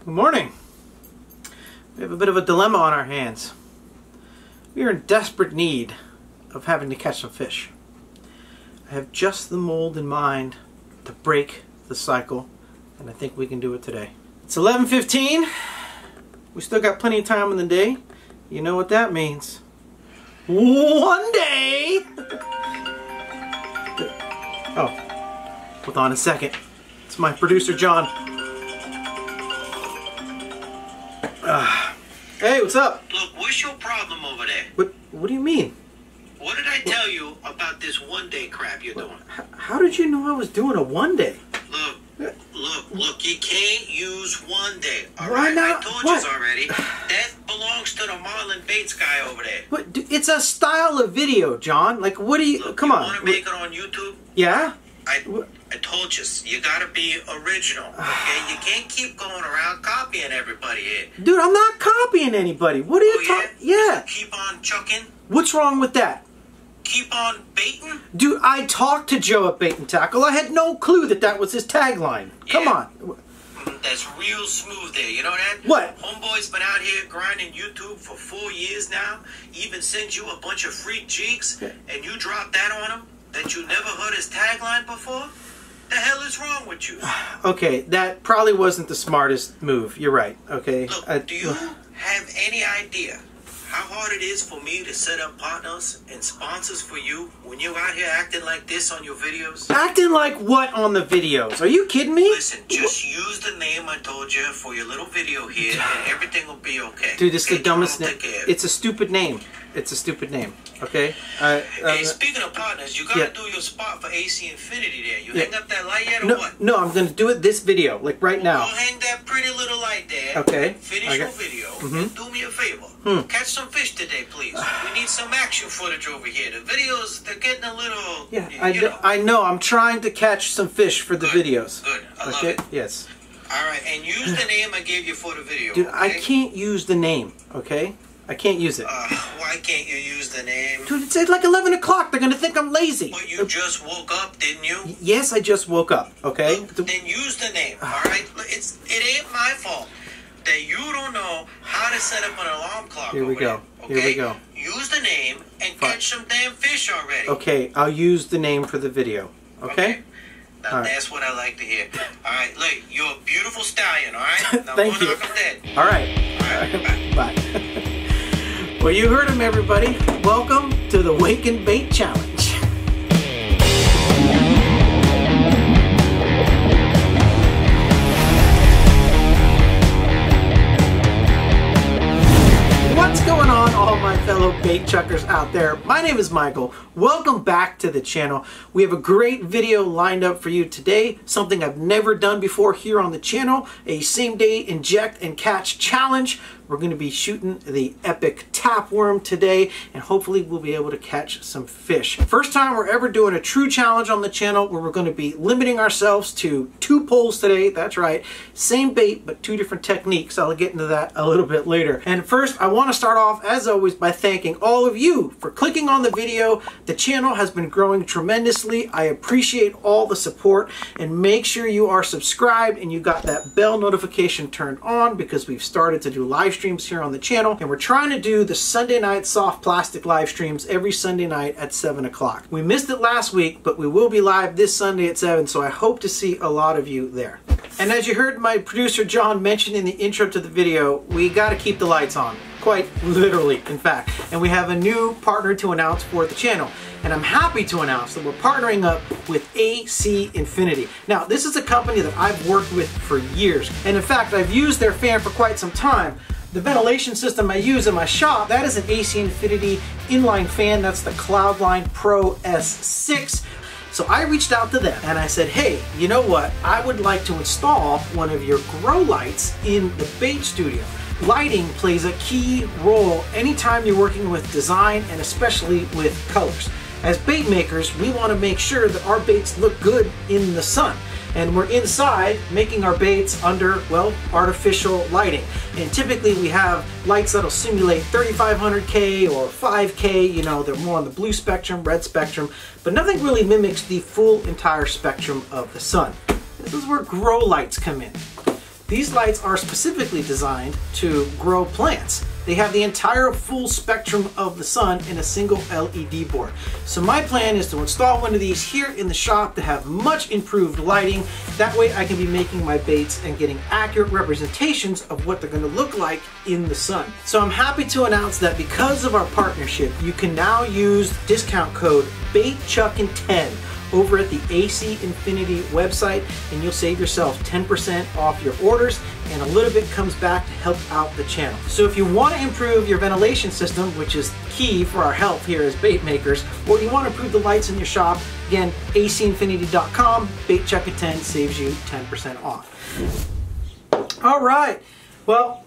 Good morning. We have a bit of a dilemma on our hands. We are in desperate need of having to catch some fish. I have just the mold in mind to break the cycle, and I think we can do it today. It's 11:15. We still got plenty of time in the day. You know what that means. One day! Oh, hold on a second. It's my producer, John. Hey, what's up? Look, what's your problem over there? What do you mean? What did I tell you about this one-day crap you're doing? How did you know I was doing a one day? Look, you can't use one day. All Why right? not? I told What? you already. That belongs to the Marlin Bates guy over there. But it's a style of video, John. Like, what do you... Look, come you on. want to make it on YouTube? Yeah? I told you, you gotta be original, okay? You can't keep going around copying everybody here. Dude, I'm not copying anybody. What are you talking... Yeah. Keep on chucking. What's wrong with that? Keep on baiting. Dude, I talked to Joe at Bait and Tackle. I had no clue that that was his tagline. Come on. That's real smooth there, you know that? What? Homeboy's been out here grinding YouTube for 4 years now. Even sends you a bunch of free jigs, and you drop that on him? That you never heard his tagline before? The hell is wrong with you? Okay, that probably wasn't the smartest move. You're right, okay? Look, do you have any idea how hard it is for me to set up partners and sponsors for you when you're out here acting like this on your videos? Acting like what on the videos? Are you kidding me? Listen, just use the name I told you for your little video here and everything will be okay. Dude, this is okay, the dumbest name. It's a stupid name. It's a stupid name, okay? Hey, speaking of partners, you gotta do your spot for AC Infinity there. You hang up that light yet or what? No, I'm gonna do it this video, like right now. Go hang that pretty little light there. Okay. Finish your video. And do me a favor. Catch some fish today, please. We need some action footage over here. The videos, they're getting a little... Yeah, you know. I know. I'm trying to catch some fish for the videos. Good. I love it. Yes. All right, and use the name I gave you for the video. Dude, okay? I can't use the name, okay? I can't use it. Why can't you use the name? Dude, it's like 11 o'clock. They're going to think I'm lazy. But you just woke up, didn't you? Yes, I just woke up, okay? Then use the name, all right? It ain't my fault that you don't know how to set up an alarm clock. Here we go. Okay? Here we go. Use the name and catch some damn fish already. Okay, I'll use the name for the video, okay? Now that's what I like to hear. All right, look, you're a beautiful stallion, all right? Now Thank go you. knock 'em dead. All right. Bye. Well, you heard him, everybody. Welcome to the Wake and Bait Challenge. What's going on, all my fellow bait chuckers out there? My name is Michael. Welcome back to the channel. We have a great video lined up for you today, something I've never done before here on the channel, a same-day inject and catch challenge. We're going to be shooting the Epic Tapeworm today, and hopefully we'll be able to catch some fish. First time we're ever doing a true challenge on the channel where we're going to be limiting ourselves to 2 poles today. That's right. Same bait, but 2 different techniques. I'll get into that a little bit later. And first, I want to start off, as always, by thanking all of you for clicking on the video. The channel has been growing tremendously. I appreciate all the support, and make sure you are subscribed and you got that bell notification turned on because we've started to do live streams here on the channel, and we're trying to do the Sunday night soft plastic live streams every Sunday night at 7 o'clock. We missed it last week, but we will be live this Sunday at 7, so I hope to see a lot of you there. And as you heard my producer John mention in the intro to the video, we got to keep the lights on. Quite literally, in fact. And we have a new partner to announce for the channel. And I'm happy to announce that we're partnering up with AC Infinity. Now, this is a company that I've worked with for years. And in fact, I've used their fan for quite some time. The ventilation system I use in my shop, that is an AC Infinity inline fan. That's the Cloudline Pro S6. So I reached out to them and I said, hey, you know what? I would like to install one of your grow lights in the bait studio. Lighting plays a key role anytime you're working with design and especially with colors. As bait makers, we want to make sure that our baits look good in the sun. And we're inside making our baits under, well, artificial lighting. And typically we have lights that'll simulate 3500K or 5K, you know, they're more on the blue spectrum, red spectrum, but nothing really mimics the full entire spectrum of the sun. This is where grow lights come in. These lights are specifically designed to grow plants. They have the entire full spectrum of the sun in a single LED board. So my plan is to install one of these here in the shop to have much improved lighting. That way I can be making my baits and getting accurate representations of what they're going to look like in the sun. So I'm happy to announce that because of our partnership, you can now use discount code baitchuckers10 over at the AC Infinity website, and you'll save yourself 10% off your orders, and a little bit comes back to help out the channel. So if you want to improve your ventilation system, which is key for our health here as bait makers, or you want to improve the lights in your shop, again, acinfinity.com, baitchuckers10 saves you 10% off. All right, well,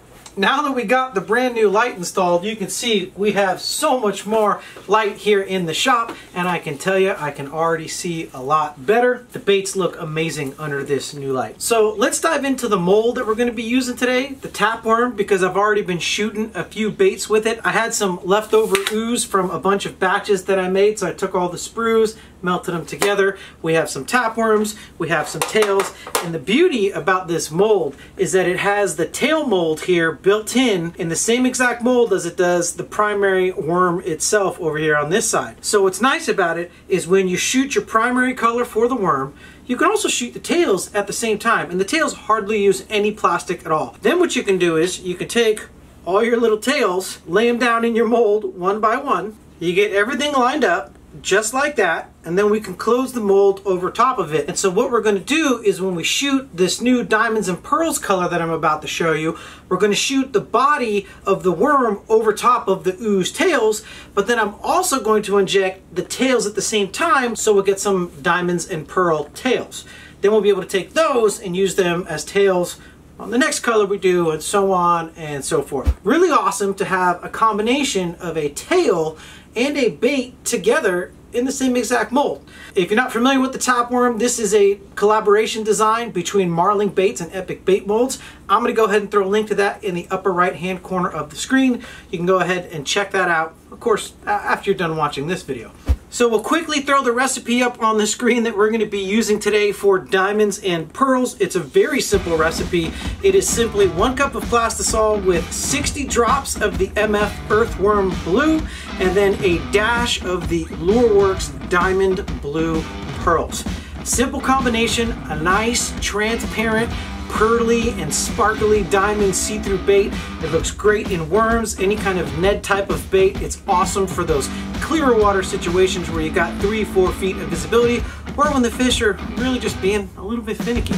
now that we got the brand new light installed, you can see we have so much more light here in the shop, and I can tell you I can already see a lot better. The baits look amazing under this new light. So let's dive into the mold that we're going to be using today, the TapWorm, because I've already been shooting a few baits with it. I had some leftover ooze from a bunch of batches that I made, so I took all the sprues, melted them together. We have some tapeworms, we have some tails, and the beauty about this mold is that it has the tail mold here built in the same exact mold as it does the primary worm itself over here on this side. So what's nice about it is when you shoot your primary color for the worm, you can also shoot the tails at the same time, and the tails hardly use any plastic at all. Then what you can do is you can take all your little tails, lay them down in your mold one by one. You get everything lined up just like that, and then we can close the mold over top of it. And so what we're going to do is when we shoot this new diamonds and pearls color that I'm about to show you, we're going to shoot the body of the worm over top of the ooze tails, but then I'm also going to inject the tails at the same time so we'll get some diamonds and pearl tails. Then we'll be able to take those and use them as tails on the next color we do, and so on and so forth. Really awesome to have a combination of a tail and a bait together in the same exact mold. If you're not familiar with the TapWorm, this is a collaboration design between Marling Baits and Epic Bait Molds. I'm going to go ahead and throw a link to that in the upper right hand corner of the screen. You can go ahead and check that out, of course, after you're done watching this video. So we'll quickly throw the recipe up on the screen that we're going to be using today for diamonds and pearls. It's a very simple recipe. It is simply 1 cup of Plastisol with 60 drops of the MF Earthworm Blue, and then a dash of the Lureworks Diamond Blue Pearls. Simple combination, a nice, transparent, pearly and sparkly diamond see-through bait. It looks great in worms, any kind of Ned type of bait. It's awesome for those clearer water situations where you got 3-4 feet of visibility, or when the fish are really just being a little bit finicky.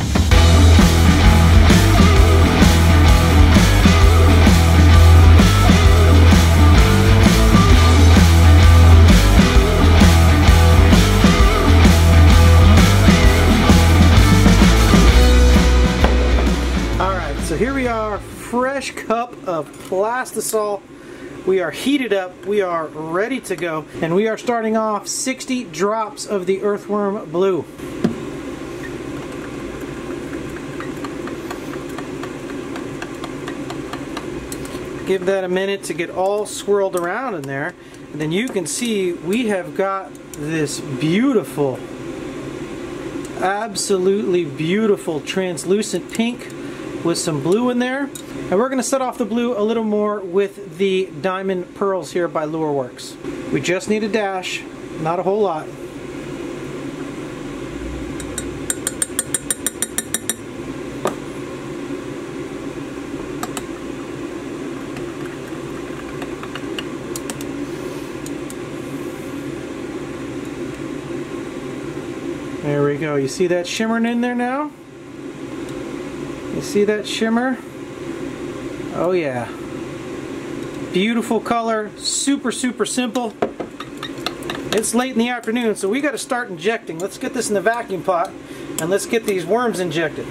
So here we are, fresh cup of Plastisol. We are heated up, we are ready to go, and we are starting off 60 drops of the Earthworm Blue. Give that a minute to get all swirled around in there, and then you can see we have got this beautiful, absolutely beautiful translucent pink with some blue in there, and we're going to set off the blue a little more with the diamond pearls here by Lureworks. We just need a dash, not a whole lot. There we go. You see that shimmering in there now? You see that shimmer? Oh yeah. Beautiful color, super simple. It's late in the afternoon, so we got to start injecting. Let's get this in the vacuum pot and let's get these worms injected.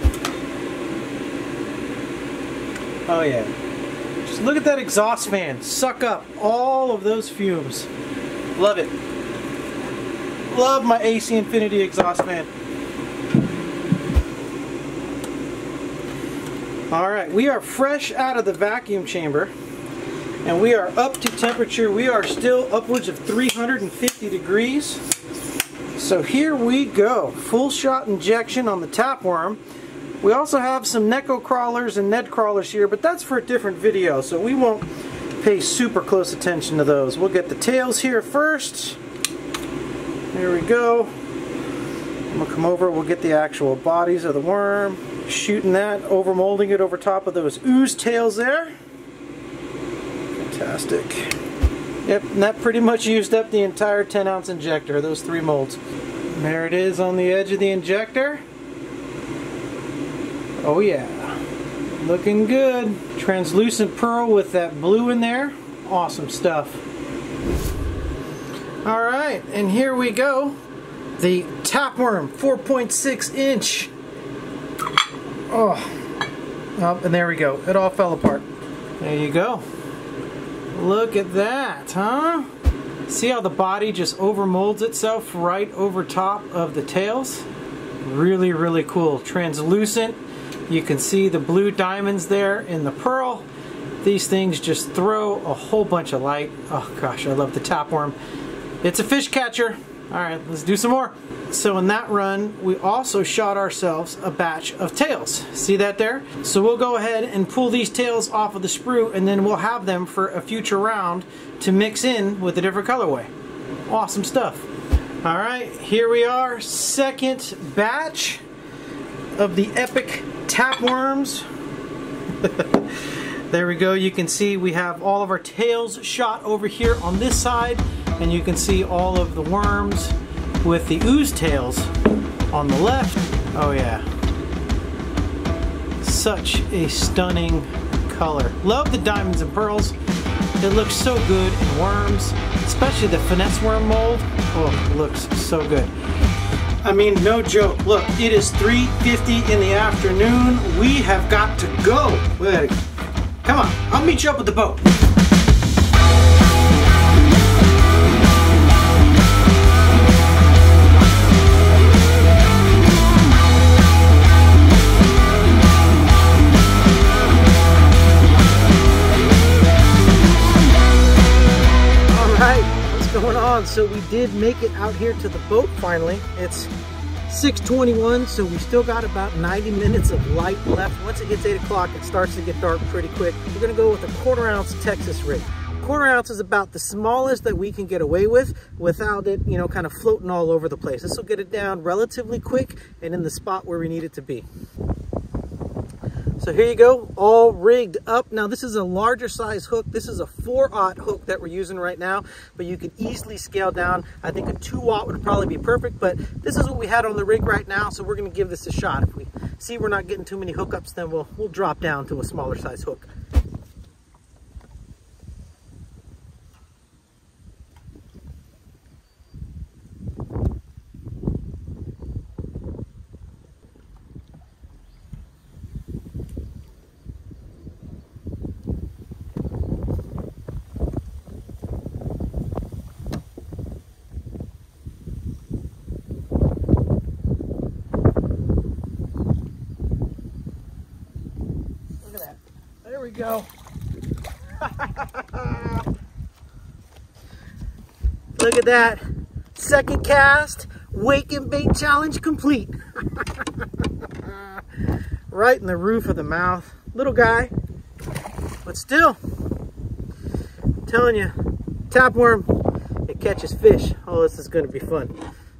Oh yeah. Just look at that exhaust fan. Suck up all of those fumes. Love it. Love my AC Infinity exhaust fan. Alright, we are fresh out of the vacuum chamber, and we are up to temperature. We are still upwards of 350 degrees. So here we go. Full shot injection on the TapWorm. We also have some Neko crawlers and Ned crawlers here, but that's for a different video, so we won't pay super close attention to those. We'll get the tails here first. There we go. I'm going to come over, we'll get the actual bodies of the worm. Shooting that, over molding it over top of those ooze tails there. Fantastic. Yep, and that pretty much used up the entire 10-ounce injector, those 3 molds. And there it is on the edge of the injector. Oh yeah, looking good. Translucent pearl with that blue in there. Awesome stuff. Alright, and here we go. The TapWorm 4.6 inch. Oh, and there we go. It all fell apart. There you go. Look at that, huh? See how the body just over molds itself right over top of the tails? Really, really cool. Translucent. You can see the blue diamonds there in the pearl. These things just throw a whole bunch of light. Oh gosh, I love the TapWorm. It's a fish catcher. Alright, let's do some more. So in that run, we also shot ourselves a batch of tails. See that there? So we'll go ahead and pull these tails off of the sprue, and then we'll have them for a future round to mix in with a different colorway. Awesome stuff. Alright, here we are, second batch of the Epic Tapeworms. There we go. You can see we have all of our tails shot over here on this side, and you can see all of the worms with the ooze tails on the left. Oh yeah. Such a stunning color. Love the diamonds and pearls. It looks so good in worms, especially the finesse worm mold. Oh, it looks so good. I mean, no joke. Look, it is 3:50 in the afternoon. We have got to go. Come on, I'll meet you up at the boat. All right, what's going on? So we did make it out here to the boat finally. It's 6:21, so we still got about 90 minutes of light left. Once it gets 8 o'clock, it starts to get dark pretty quick. We're gonna go with a 1/4 ounce Texas rig. 1/4 ounce is about the smallest that we can get away with without it, you know, kind of floating all over the place. This will get it down relatively quick and in the spot where we need it to be. So here you go, all rigged up. Now this is a larger size hook. This is a 4/0 hook that we're using right now, but you can easily scale down. I think a 2/0 would probably be perfect, but this is what we had on the rig right now, so we're gonna give this a shot. If we see we're not getting too many hookups, then we'll drop down to a smaller size hook. There we go. Look at that. Second cast, wake and bait challenge complete. Right in the roof of the mouth. Little guy, but still, I'm telling you, TapWorm, it catches fish. Oh, this is going to be fun.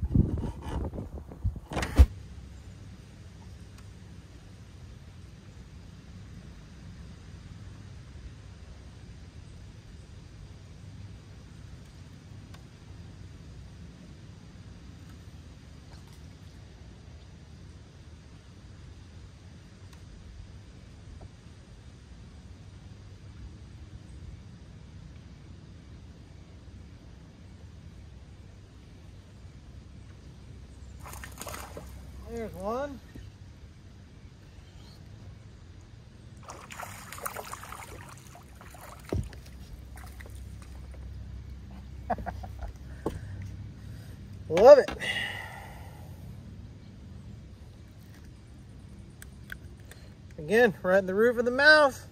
There's one. Love it. Again, right in the roof of the mouth.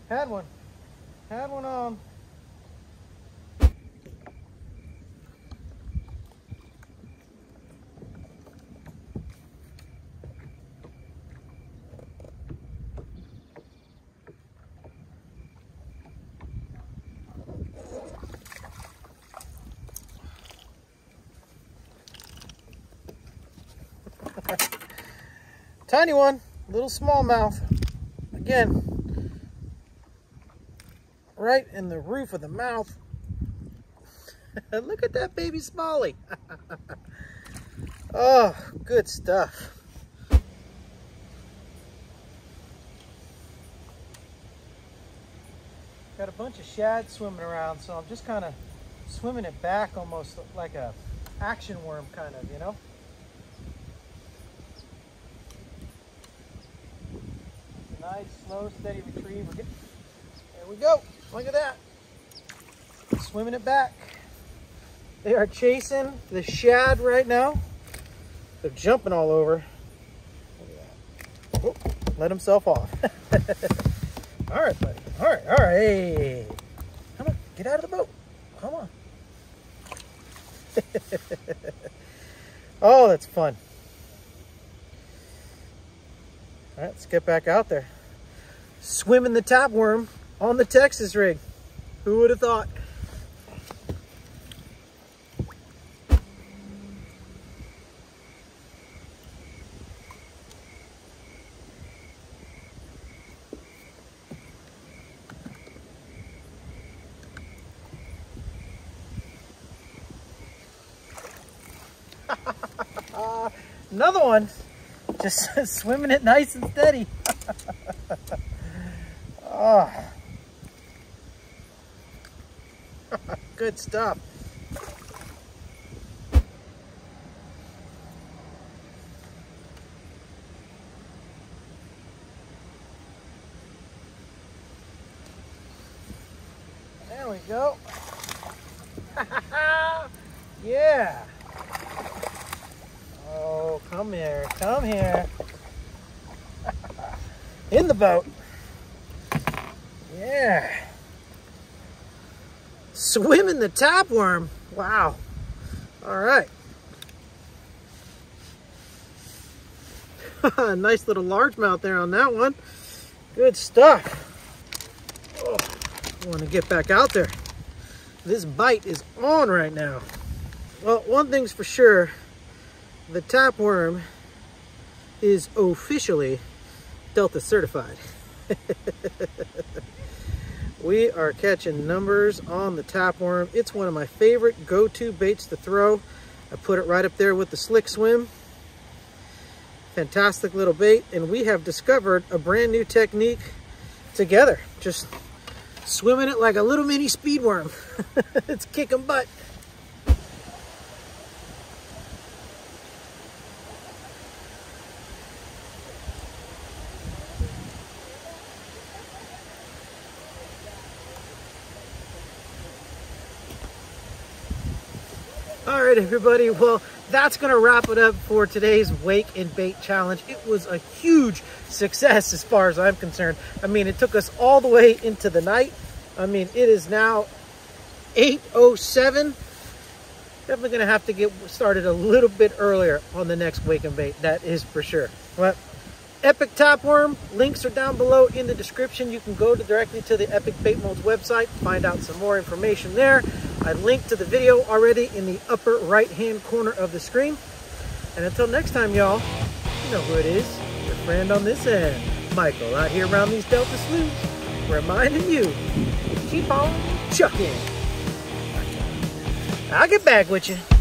Had one on. Tiny one, little smallmouth. Again, right in the roof of the mouth. Look at that baby smallie. Oh, good stuff. Got a bunch of shad swimming around, so I'm just kind of swimming it back almost like a action worm kind of, you know? Nice, slow, steady retrieve. There we go. Look at that. Swimming it back. They are chasing the shad right now. They're jumping all over. Look at that. Oh, let himself off. All right, buddy. All right, all right. Hey. Come on, get out of the boat. Come on. Oh, that's fun. All right, let's get back out there. Swimming the tapeworm on the Texas rig. Who would have thought? Another one. Just swimming it nice and steady. Oh. Good stuff. There we go. Yeah. Oh, come here, come here. In the boat. Yeah. Swimming the tapeworm. Wow. All right. Nice little largemouth there on that one. Good stuff. Oh, I want to get back out there. This bite is on right now. Well, one thing's for sure. The tapeworm is officially Delta certified. We are catching numbers on the tapeworm. It's one of my favorite go-to baits to throw. I put it right up there with the slick swim. Fantastic little bait, and we have discovered a brand new technique together. Just swimming it like a little mini speed worm. It's kicking butt. All right, everybody. Well, that's going to wrap it up for today's Wake and Bait Challenge. It was a huge success as far as I'm concerned. I mean, it took us all the way into the night. I mean, it is now 8:07. Definitely going to have to get started a little bit earlier on the next Wake and Bait. That is for sure. But Epic Tapeworm, links are down below in the description. You can go directly to the Epic Bait Molds website, find out some more information there. I linked to the video already in the upper right-hand corner of the screen. And until next time, y'all, you know who it is. Your friend on this end, Michael, out here around these Delta sloughs, reminding you, keep on chucking. I'll get back with you.